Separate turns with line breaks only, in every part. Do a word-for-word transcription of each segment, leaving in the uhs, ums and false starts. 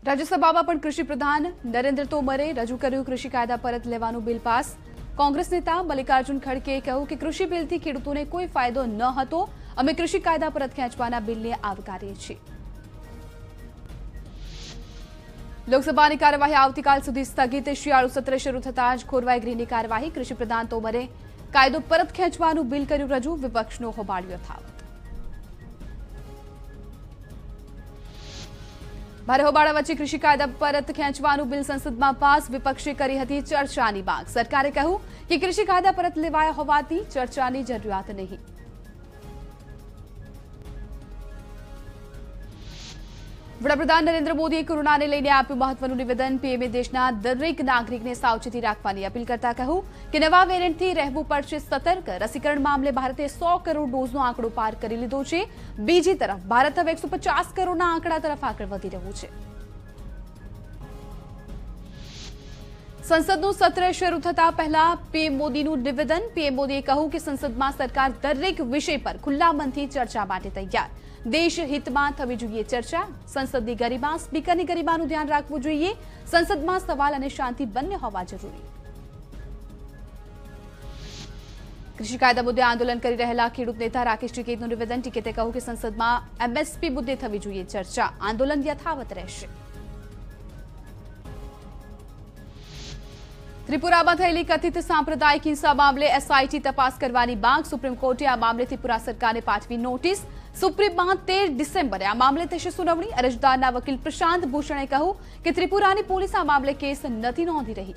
રાજ્યસભામાં પણ કૃષિ પ્રધાન નરેન્દ્ર તોમરે રજૂ કર્યું કૃષિ કાયદા પરત લેવાનું બિલ પાસ। કોંગ્રેસ નેતા મલ્લિકાર્જુન ખડગેએ કહ્યું કે કૃષિ બિલથી ખેડૂતોને કોઈ ફાયદો ન હતો। અમે કૃષિ કાયદા પરત ખેંચવાના બિલને આવકારીએ છીએ। લોકસભાની કાર્યવાહી આવતીકાલ સુધી સ્થગિત। શિયાળુ સત્ર શરૂ થતાં જ ખોરવાઈ ગૃહની કાર્યવાહી। કૃષિ પ્રધાન તોમરે કાયદો પરત ખેંચવાનું બિલ કર્યું રજૂ। વિપક્ષનો હોબાળ્યો યથાવત। ભારે હોબાળા વચ્ચે કૃષિ કાયદા પરત ખેંચવાનું બિલ સંસદમાં પાસ। વિપક્ષે કરી હતી ચર્ચાની માંગ। સરકારે કહ્યું કે કૃષિ કાયદા પરત લેવાયા હોવાથી ચર્ચાની જરૂરિયાત નહીં। વડાપ્રધાન નરેન્દ્ર મોદીએ કોરોનાને લઈને આપ્યું મહત્વનું નિવેદન। પીએમએ દેશના દરેક નાગરિકને સાવચેતી રાખવાની અપીલ કરતા કહ્યું કે નવા વેરિયન્ટથી રહેવું પડશે સતર્ક। રસીકરણ મામલે ભારતે સો કરોડ ડોઝનો આંકડો પાર કરી લીધો છે। બીજી તરફ ભારત હવે એકસો પચાસ કરોડના આંકડા તરફ આગળ વધી રહ્યું છે। સંસદનું સત્ર શરૂ થતા પહેલા પીએમ મોદીનું નિવેદન। પીએમ મોદીએ કહ્યું કે સંસદમાં સરકાર દરેક વિષય પર ખુલ્લા મનથી ચર્ચા માટે તૈયાર। દેશ હિતમાં થવી જોઈએ ચર્ચા। સંસદની ગરિમા, સ્પીકરની ગરિમાનું ધ્યાન રાખવું જોઈએ। સંસદમાં સવાલ અને શાંતિ બંને હોવા જરૂરી। કૃષિ કાયદા મુદ્દે આંદોલન કરી રહેલા ખેડૂત નેતા રાકેશ ટિકેતનું નિવેદન। ટિકેતે કહ્યું કે સંસદમાં એમએસપી મુદ્દે થવી જોઈએ ચર્ચા। આંદોલન યથાવત રહેશે। ત્રિપુરામાં થયેલી કથિત સાંપ્રદાયિક હિંસા મામલે એસઆઈટી તપાસ કરવાની માંગ। સુપ્રીમ કોર્ટે આ મામલે ત્રિપુરા સરકારને પાઠવી નોટિસ। સુપ્રીમમાં તેર ડિસેમ્બરે આ મામલે થશે સુનાવણી। અરજદારના વકીલ પ્રશાંત ભૂષણે કહ્યું કે ત્રિપુરાની પોલીસ આ મામલે કેસ નથી નોંધી રહી।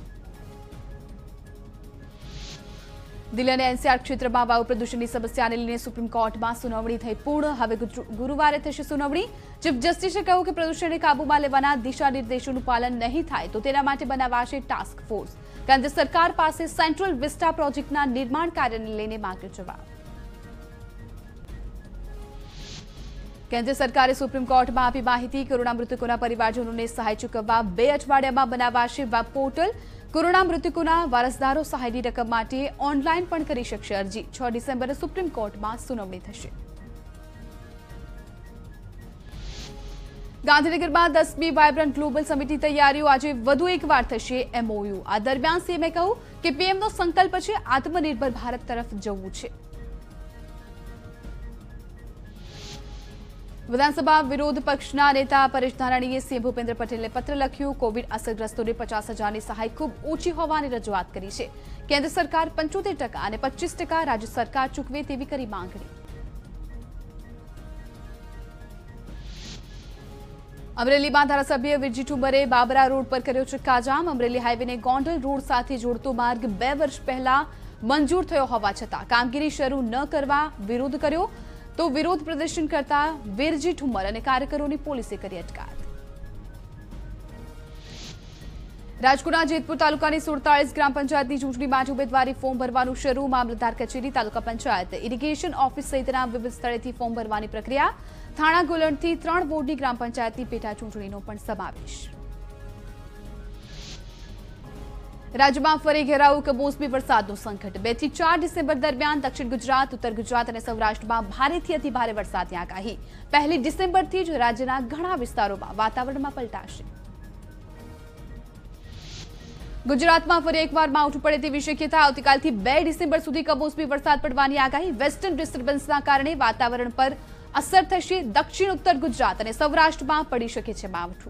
દિલ્હી અને એનસીઆર ક્ષેત્રમાં વાયુ પ્રદૂષણની સમસ્યાને લઈને સુપ્રીમ કોર્ટમાં સુનાવણી થઈ પૂર્ણ। હવે ગુરુવારે થશે સુનાવણી। ચીફ જસ્ટિસે કહ્યું કે પ્રદૂષણને કાબૂમાં લેવાના દિશા નિર્દેશોનું પાલન નહીં થાય તો તેના માટે બનાવાશે ટાસ્ક ફોર્સ। કેન્દ્ર સરકાર પાસે સેન્ટ્રલ વિસ્ટા પ્રોજેક્ટના નિર્માણ કાર્યને લઈને માંગ્યો જવાબ। કેન્દ્ર સરકારે સુપ્રીમ કોર્ટમાં આપી માહિતી। કોરોના મૃતકોના પરિવારજનોને સહાય ચૂકવવા બે અઠવાડિયામાં બનાવાશે વેબ પોર્ટલ। કોરોના મૃતકોના વારસદારો સહાયની રકમ માટે ઓનલાઈન પણ કરી શકશે અરજી। છ ડિસેમ્બરે સુપ્રીમ કોર્ટમાં સુનાવણી થશે। ગાંધીનગરમાં દસમી વાયબ્રન્ટ ગ્લોબલ સમિટની તૈયારીઓ આજે વધુ એકવાર થશે એમઓયુ। આ દરમિયાન સીએમએ કહ્યું કે પીએમનો સંકલ્પ છે આત્મનિર્ભર ભારત તરફ જવું છે। વિધાનસભા વિરોધ પક્ષના નેતા પરેશ ધાનાણીએ સીએમ ભૂપેન્દ્ર પટેલને પત્ર લખ્યું। કોવિડ અસરગ્રસ્તોને પચાસ હજારની સહાય ખૂબ ઓછી હોવાની રજૂઆત કરી છે। કેન્દ્ર સરકાર પંચોતેર ટકા અને પચીસ ટકા રાજ્ય સરકાર ચૂકવે તેવી કરી માંગણી। અમરેલીમાં ધારાસભ્ય વિરજી ઠુમરે બાબરા રોડ પર કર્યો ચક્કાજામ। અમરેલી હાઈવેને ગોંડલ રોડ સાથે જોડતો માર્ગ બે વર્ષ પહેલા મંજૂર થયો હોવા છતાં કામગીરી શરૂ ન કરવા વિરોધ કર્યો તો વિરોધ પ્રદર્શન કરતા વિરજી ઠુમર અને કાર્યકરોની પોલીસે કરી અટકાયત। રાજકોટના જેતપુર તાલુકાની સુડતાલીસ ગ્રામ પંચાયતની ચૂંટણી માટે ઉમેદવારી ફોર્મ ભરવાનું શરૂ। મામલતદાર કચેરી, તાલુકા પંચાયત, ઇરિગેશન ઓફિસ સહિતના વિવિધ સ્થળેથી ફોર્મ ભરવાની પ્રક્રિયા। થાણા ગોલણથી ત્રણ વોર્ડની ગ્રામ પંચાયતની પેટા ચૂંટણીનો પણ સમાવેશ। રાજ્યમાં ફરી ઘેરાવું કમોસમી વરસાદનું સંકટ। બે થી ચાર ડિસેમ્બર દરમિયાન દક્ષિણ ગુજરાત, ઉત્તર ગુજરાત અને સૌરાષ્ટ્રમાં ભારેથી અતિ ભારે વરસાદની આગાહી। પહેલી ડિસેમ્બરથી જ રાજ્યના ઘણા વિસ્તારોમાં વાતાવરણમાં પલટાશે। ગુજરાતમાં ફરી એકવાર માવઠું પડે તેવી શક્યતા। આવતીકાલથી બે ડિસેમ્બર સુધી કમોસમી વરસાદ પડવાની આગાહી। વેસ્ટર્ન ડિસ્ટર્બન્સના કારણે વાતાવરણ પર અસર થશે। દક્ષિણ ઉત્તર ગુજરાત અને સૌરાષ્ટ્રમાં પડી શકે છે માવઠું।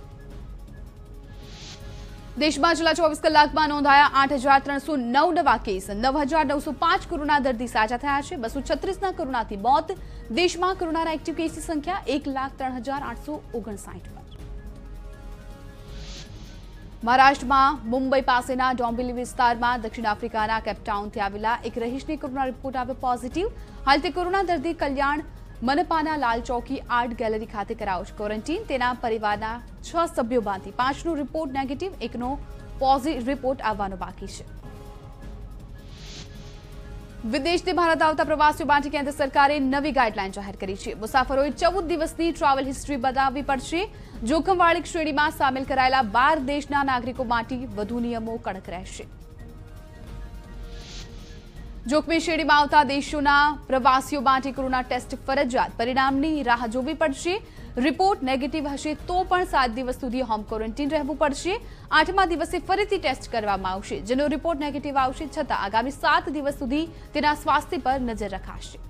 દેશમાં છેલ્લા ચોવીસ કલાકમાં નોંધાયા આઠ હજાર ત્રણસો નવ નવા કેસ। નવ હજાર નવસો પાંચ કોરોના દર્દી સાજા થયા છે। બસો છત્રીસના કોરોનાથી મોત। દેશમાં કોરોનાના એક્ટિવ કેસની સંખ્યા એક લાખ ત્રણ હજાર આઠસો ઓગણસાઠ પર। મહારાષ્ટ્રમાં મુંબઈ પાસેના ડોંબિવલી વિસ્તારમાં દક્ષિણ આફ્રિકાના કેપટાઉનથી આવેલા એક રહીશને કોરોના રિપોર્ટ આવ્યો પોઝિટિવ। હાલ તે કોરોના દર્દી કલ્યાણ મનપાના લાલ ચોકી આર્ટ ગેલેરી ખાતે કરાયો છે ક્વોરન્ટીન। તેના પરિવારના છ સભ્યોમાંથી પાંચનો રિપોર્ટ નેગેટિવ, એકનો પોઝિટિવ રિપોર્ટ આવવાનો બાકી છે। વિદેશથી ભારત આવતા પ્રવાસીઓ માટે કેન્દ્ર સરકારે નવી ગાઈડલાઈન જાહેર કરી છે। મુસાફરોએ ચૌદ દિવસની ટ્રાવેલ હિસ્ટ્રી બતાવવી પડશે। જોખમવાળી શ્રેણીમાં સામેલ કરાયેલા બાર દેશના નાગરિકો માટે વધુ નિયમો કડક રહેશે। જોખમી શ્રેણીમાં આવતા દેશોના પ્રવાસીઓ માટે કોરોના ટેસ્ટ ફરજિયાત, પરિણામની રાહ જોવી પડશે। રિપોર્ટ નેગેટિવ હશે તો પણ સાત દિવસ સુધી હોમ ક્વોરન્ટીન રહેવું પડશે। આઠમા દિવસે ફરીથી ટેસ્ટ કરવામાં આવશે, જેનો રિપોર્ટ નેગેટિવ આવશે છતાં આગામી સાત દિવસ સુધી તેના સ્વાસ્થ્ય પર નજર રખાશે।